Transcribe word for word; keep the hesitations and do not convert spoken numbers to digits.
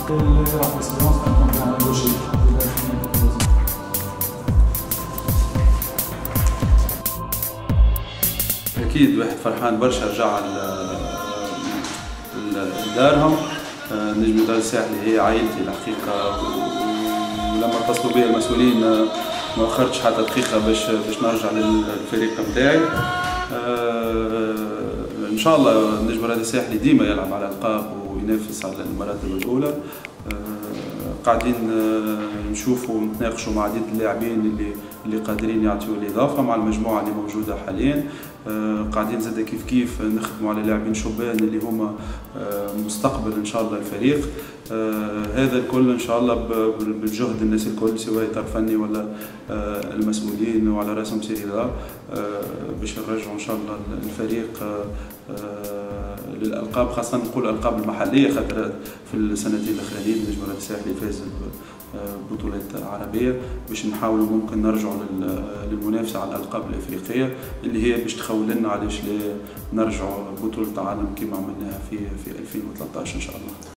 أكيد واحد فرحان برشا رجع لدارهم. نجم دار الساحلي هي عائلتي الحقيقة، ولما اتصلوا بي المسؤولين ما أخرتش حتى دقيقة باش باش نرجع للفريق نتاعي. إن شاء الله نجم نادي الساحلي ديما يلعب على ألقاب وينافس على المراتب الأولى. قاعدين نشوفوا ونتناقشوا مع عديد اللاعبين اللي اللي قادرين يعطيوا الإضافة مع المجموعة اللي موجودة حاليا. قاعدين زاد كيف كيف نخدموا على لاعبين شبان اللي هما مستقبل إن شاء الله الفريق. هذا الكل إن شاء الله بالجهد الناس الكل، سواء إطار فني ولا المسؤولين وعلى راسهم سيدي رضا، باش نرجعوا إن شاء الله الفريق للألقاب، خاصة نقول الألقاب المحلية، خاطر في السنتين الأخرانيين نجم نادي الساحلي فاز ببطولات عربية، باش نحاولوا ممكن نرجعوا للمنافسة على الألقاب الأفريقية اللي هي باش تخول لنا علاش نرجعوا بطولة عالم كما عملناها في في ألفين وثلاثة عشر إن شاء الله.